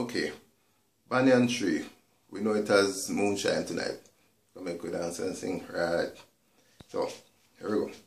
Okay, Banyan Tree. We know it has moonshine tonight. Come make we dance and sing, right? So, here we go.